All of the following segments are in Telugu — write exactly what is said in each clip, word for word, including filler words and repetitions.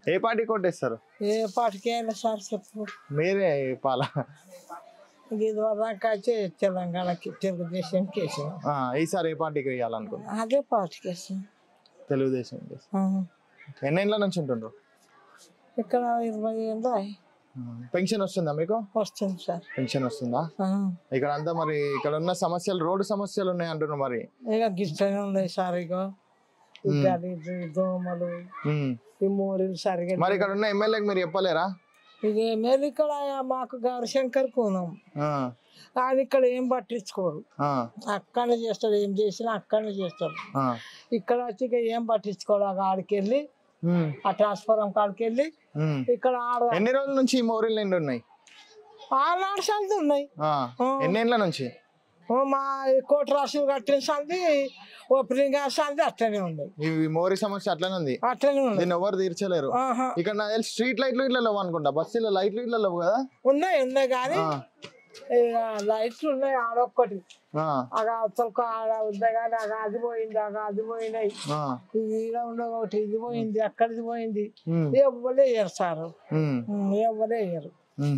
ఏ పార్టీ కోటేస్తారు? ఏ పార్టీకి అయినా సార్ చెప్పు. మీరే పాల ఇది వరదాకా తెలంగాణకి తెలుగుదేశంకి వేసాం. ఈసారి ఏ పార్టీకి వేయాలనుకున్నా? అదే పార్టీకి వేసాం. తెలుగుదేశం. ఎన్నేళ్ళ నుంచి ఉంటుండ్రు ఇక్కడ? ఇరవై ఏళ్ళు. పెన్షన్ వస్తుందా మీకు? వస్తుంది సార్. పెన్షన్ వస్తుందా? ఇక్కడ అంతా మరి ఇక్కడ ఉన్న సమస్యలు రోడ్డు సమస్యలు ఉన్నాయి అంటున్నారు. మరి ఇక గిట్టనే ఉన్నాయి సార్. ఇక దోమలు ఈ మోరీలు సరిగా. మరి ఇక్కడ ఉన్న ఎమ్మెల్యేకి మీరు చెప్పలేరా? ఇక ఎమ్మెల్యే ఇక్కడ మాకు గౌరశంకర్ కోనం ఆయన ఇక్కడ ఏం పట్టించుకోడు. అక్కడనే చేస్తాడు, ఏం చేసినా అక్కడనే చేస్తాడు. ఇక్కడ వచ్చి ఇక ఏం పట్టించుకోడు. ఆడికి వెళ్ళి ఆ ట్రాన్స్ఫారం కాడికి వెళ్ళి ఇక్కడ ఎన్ని రోజుల నుంచి ఈ మోరీలు నిండి ఉన్నాయి? ఆరు నాడు సంది ఉన్నాయి. ఎన్నేళ్ళ నుంచి? మా కోటి రాసులు కట్టిన సంది ఓపెనింగ్ సంది అట్లనే ఉన్నాయి. ఈ మోరీ సమస్య అట్లనే ఉంది. అట్లనే ఉంది. దీన్ని ఎవరు తీర్చలేరు. ఇక్కడ నాకు తెలిసి స్ట్రీట్ లైట్లు ఇట్లా లేవు అనుకుంటా. బస్సులో లైట్లు ఇట్లా లేవు కదా? ఉన్నాయి ఉన్నాయి కానీ లైట్లు ఉన్నాయి. ఆడొక్కటి అగా అసలు ఆడ ఉంది కానీ అగా అది పోయింది, అగా అది పోయినాయి. ఈడ ఉండవు ఒకటి, ఇది పోయింది, అక్కడిది పోయింది. ఎవ్వరే వేయరు సార్, ఎవ్వరే వేయరు.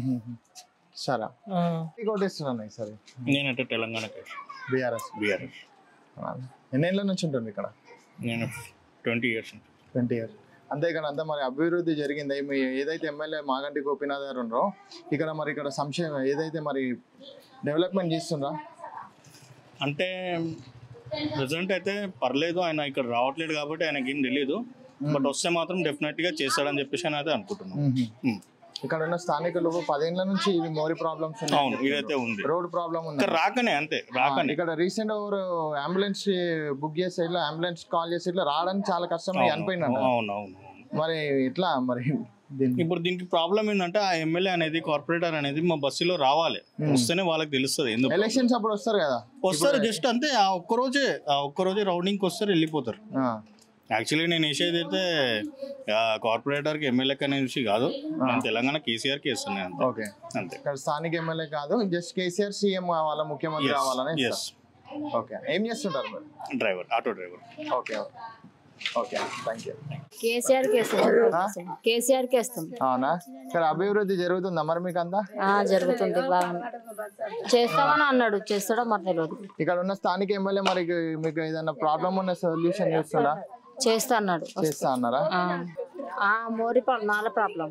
సరే కోటేస్తున్నాయి సరే. నేనంటే తెలంగాణ బీఆర్ఎస్. బీఆర్ఎస్. ఎన్నేళ్ళ నుంచి ఉంటుంది ఇక్కడ? నేను ట్వంటీ ఇయర్స్ ట్వంటీ ఇయర్స్ అంతే. ఇక్కడ అంతా మరి అభివృద్ధి జరిగింది. ఏదైతే ఎమ్మెల్యే మాగంటి గోపీనాథ్ గారు ఉన్నారో ఇక్కడ మరి ఇక్కడ సంక్షేమ ఏదైతే మరి డెవలప్మెంట్ చేస్తుండ్రా? అంటే ప్రజెంట్ అయితే పర్లేదు, ఆయన ఇక్కడ రావట్లేదు కాబట్టి ఆయనకి ఏం తెలియదు. బట్ వస్తే మాత్రం డెఫినెట్ గా చేస్తాడని చెప్పేసి అని అయితే అనుకుంటున్నాను. ఇక్కడ ఉన్న స్థానికులు పదేళ్ల నుంచి ఇవి మోరీ ప్రాబ్లమ్స్ ఇదైతే ఉంది, రోడ్ ప్రాబ్లమ్ ఉంది. రాకనే అంతే రాకనే. ఇక్కడ రీసెంట్ ఎవరు అంబులెన్స్ బుక్ చేసే ఇట్లా అంబులెన్స్ కాల్ చేసి ఇట్లా రావడానికి చాలా కష్టం అనిపోయింది. అవునవును. మరి ఇట్లా మరి ఇప్పుడు దీనికి ప్రాబ్లం ఏంటంటే ఆ ఎమ్మెల్యే అనేది కార్పొరేటర్ అనేది మా బస్సులో రావాలి, వస్తేనే వాళ్ళకి తెలుస్తుంది. ఎందుకు ఎలక్షన్స్ అప్పుడు వస్తారు కదా, వస్తారు జస్ట్ అంతే. ఆ ఒక్కరోజే ఆ ఒక్కరోజే రౌండింగ్కి వస్తారు, వెళ్ళిపోతారు. యాక్చువల్లీ నేను వేసేది అయితే కార్పొరేటర్కి ఎమ్మెల్యేకి అనేసి కాదు, నేను తెలంగాణ కేసీఆర్కి వేస్తున్నాను ఓకే అంతే. స్థానిక ఎమ్మెల్యే కాదు, జస్ట్ కేసీఆర్ సీఎం కావాలా, ముఖ్యమంత్రి కావాలని. ఓకే. ఏం చేస్తుంటారు మరి? Driver, auto driver. Okay okay thank you. KCR KCR కేస్తాం. అవునా? ఇక్కడ అభివృద్ధి జరుగుతుందా మరి మీకు అంతా? జరుగుతుంది, చేస్తామని అన్నాడు, చేస్తాడో మరి తెలియదు. ఇక్కడ ఉన్న స్థానిక ఎమ్మెల్యే మరి మీకు ఏదైనా ప్రాబ్లం ఉన్న సొల్యూషన్ చేస్తాడా? చేస్తా అన్నాడు. చేస్తా అన్నారా? మోరీ నాల ప్రాబ్లం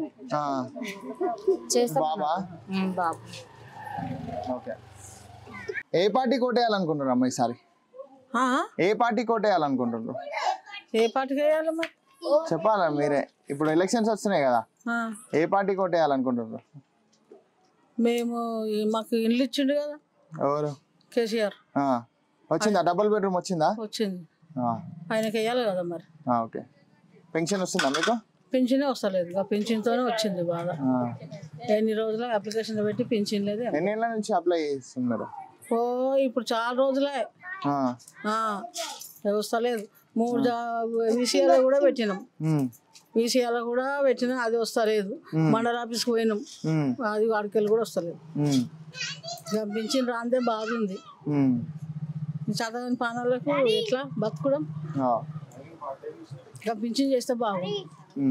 చేస్తా బాబా. బాబు ఓకే. ఏ పార్టీ కోటేయాలనుకుంటున్నారు అమ్మ ఈసారి? ఏ పార్టీ కోటేయాలనుకుంటున్నారు? ఏ పార్టీకి వేయాలి మరి చెప్పాలా మీరే? ఇప్పుడు ఎలక్షన్స్ వస్తున్నాయి కదా, ఏ పార్టీ కోటేయాలనుకుంటున్నారు? మేము మాకు ఇల్లు ఇచ్చిండు కదా ఎవరు? కేసీఆర్. వచ్చిందా? డబుల్ బెడ్రూమ్ వచ్చిందా? వచ్చింది. ఆయనకి వేయాలి కదా మరి. ఓకే. పెన్షన్ వస్తుందా మీకు? పెన్షన్ వస్తలేదు, పెన్షన్ తోనే వచ్చింది బాధ. ఎన్ని రోజులు అప్లికేషన్ పెట్టి పెన్షన్ లేదు. ఎన్ని ఏళ్ళ నుంచి అప్లై చేస్తున్నారు? ఓ ఇప్పుడు చాలా రోజులే వస్తలేదు. మూడు విషయాలు కూడా పెట్టినాం, విషయాలు కూడా పెట్టినా అది వస్తలేదు. మండల ఆఫీస్కి పోయినాం, అది వాడికెళ్ళి కూడా వస్తలేదు. పెన్షన్ రాందే బాగుంది. చదవని పానాలకు ఎట్లా బతుకుడం, పెన్షన్ చేస్తే బాగుంది.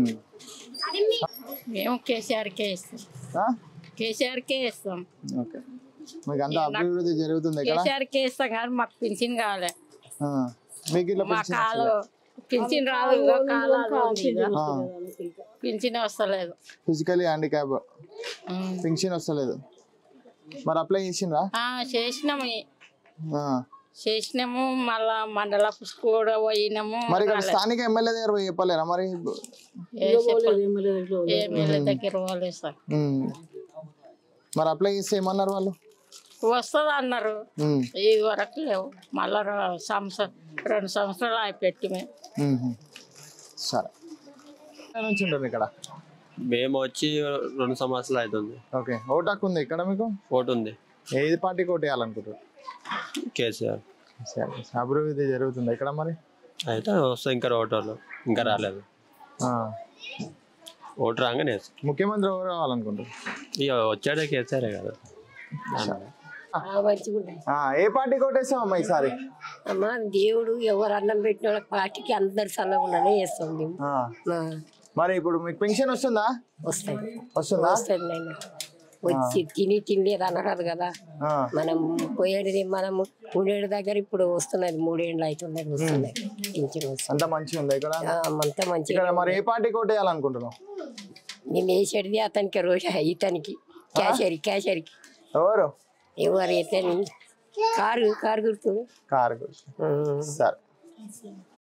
మేము కేసీఆర్కే ఇస్తాం, కేసీఆర్కే ఇస్తాం. మీకు అంతా అభివృద్ధి జరుగుతుంది. కేసీఆర్కే ఇస్తాం కానీ మాకు పెన్షన్ కావాలి. మీకు మా కాలు పింఛన్ రాదు, పింఛన్ వస్తలేదు. ఫిజికల్లీ హ్యాండిక్యాప్ పింఛన్ వస్తలేదు. మరి అప్లై చేసిండ్రా? చేసినాము చేసినాము మళ్ళా మండల కూడా పోయినాము. మరి ఇక్కడ స్థానిక ఎమ్మెల్యే దగ్గర పోయి చెప్పలేరా మరి? ఎమ్మెల్యే దగ్గర పోలేదు సార్. మరి అప్లై చేస్తే ఏమన్నారు వాళ్ళు? వస్తుంది అన్నారు, ఇది వరకు లేవు. మళ్ళా సంవత్సరం రెండు సంవత్సరాలు అవి పెట్టి మేము. సరే. ఇక్కడ మేము వచ్చి రెండు సంవత్సరాలు అవుతుంది. ఓకే. ఓటు హక్కు ఉంది ఇక్కడ మీకు? ఓటు ఉంది. ఏది పార్టీకి ఓటు వేయాలనుకుంటారు? కేసీఆర్. అభివృద్ధి జరుగుతుంది ఇక్కడ మరి? అయితే వస్తే ఇంకా ఓటర్లు ఇంకా రాలేదు. ఓటు రాగానే ముఖ్యమంత్రి ఎవరు కావాలనుకుంటారు? ఇక వచ్చాడే కేసీఆర్ కదా. ఏ పార్టీ కొట్టేసామమ్మా ఈసారి? అమ్మా దేవుడు ఎవరు అన్నం పెట్టిన పార్టీకి అందరు చల్లగా ఉండాలని చేస్తాం మేము. మరి ఇప్పుడు మీకు పెన్షన్ వస్తుందా? వస్తుంది వస్తుందా? వస్తుంది నేను వచ్చి తిని తినలేదు అనరాదు కదా. ఆ, మనం పోయేది మనం ఉండేది దగ్గర ఇప్పుడు వస్తున్నది మూడేళ్ళు అవుతున్నది వస్తున్నది పింఛన్ వస్తుంది. అంత మంచిగా ఉంది ఇక్కడ. ఆ, అంతా మంచిగా. ఇక్కడ మరి ఏ పార్టీకి ఓటు వేయాలనుకుంటున్నావు? మేము వేసేది అతనికి రోజు ఇతనికి క్యాషరీ క్యాషరీకి ఎవరు? ఎవరు అయితే కారు కారు గుర్తు. కారు గుర్తు. సరే.